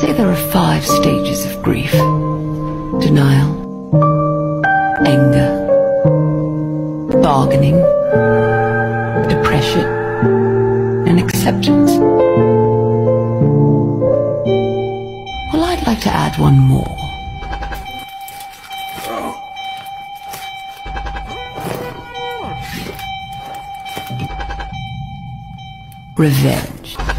say there are 5 stages of grief: denial, anger, bargaining, depression, and acceptance. Well, I'd like to add one more. Revenge.